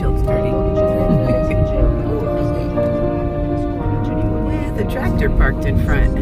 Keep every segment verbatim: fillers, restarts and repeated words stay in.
windshield's dirty. With a tractor parked in front.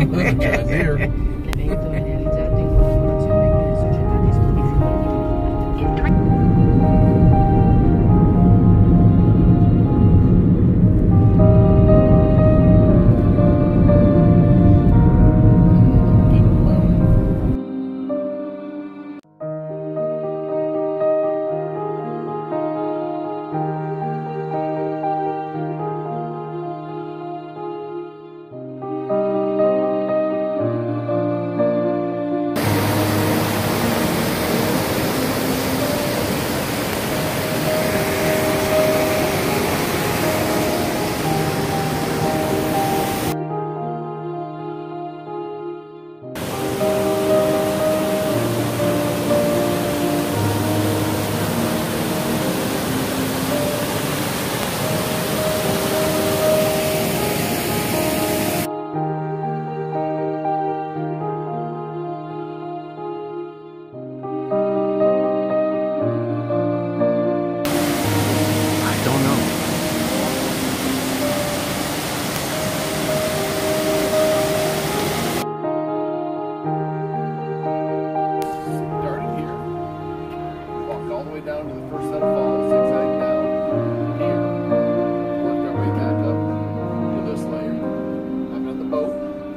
Down to the first set of falls, zigzag down here, worked our way back up to this layer. I'm on the boat.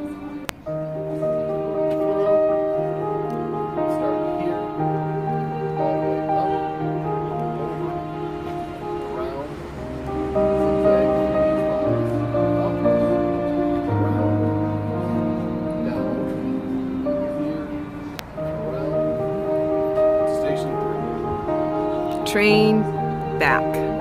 Started here, all the way up, over, around, zigzag these falls, up, around, down, here, around, station three. Train back.